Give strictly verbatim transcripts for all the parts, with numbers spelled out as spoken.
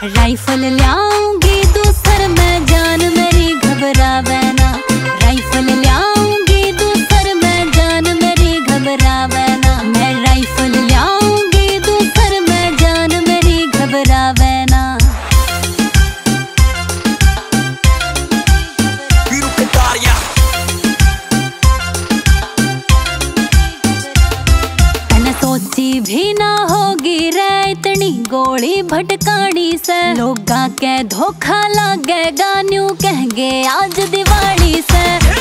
Rifle ल्याऊंगी दूसर मैं जान मेरी घबरावे ना। राइफल ल्याऊंगी दूसर मैं जान मेरी घबरावे ना। मैं राइफल ल्याऊंगी दूसर मैं जान मेरी घबरावे ना। तने सोची भी ना होगी रे इतनी गोली भटकानी से। लोगा के धोखा लागेगा न्यू कहेंगे आज दिवाली से।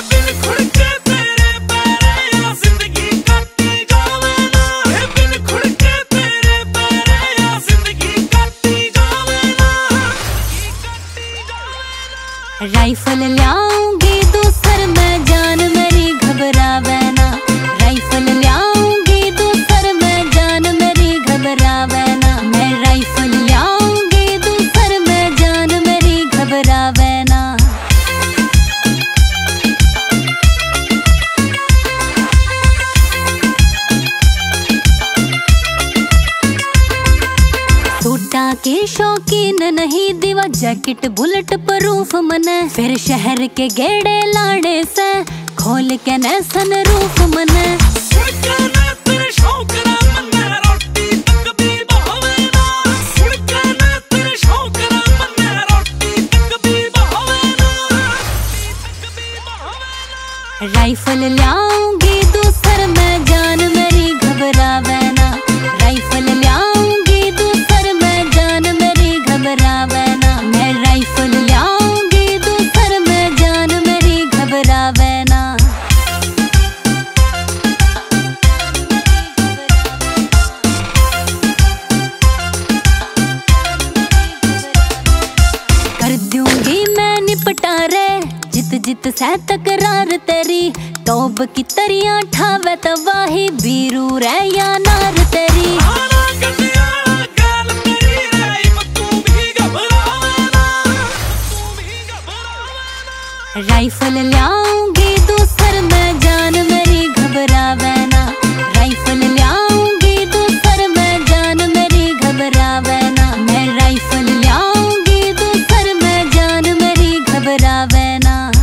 राइफल ल्याऊंगी दूसर मैं जान मेरी घबरावे ना। राइफल ल्याऊंगी दूसर मैं जान मेरी घबरावे ना। मैं राइफल ल्याऊंगी दूसर मैं जान मेरी घबरावे ना। सूटा की शौकीन नहीं दीवा जैकेट बुलेट प्रूफ मने। फिर शहर के गेड़े लाड़े से खोल के न सन रूफ मने। राइफल ल्याऊंगी दूसर मैं जान मेरी घबरावे ना। राइफल ल्याऊंगी दूसर मैं जान मेरी घबरावे ना। मैं राइफल ल्याऊंगी दूसर मैं जान मेरी घबरावे ना। कर दूंगी मैं निपटा रे जित जित से तकरार तेरी। तौब की तरियां ठावे तबाही बीरू रे या नार तेरी। राइफल ल्याऊंगी दूसर मैं जान मेरी घबरावे ना। राइफल ल्याऊंगी दूसर मैं जान मेरी घबरावे ना। मैं राइफल ल्याऊंगी दूसर मैं जान मेरी घबरावे ना।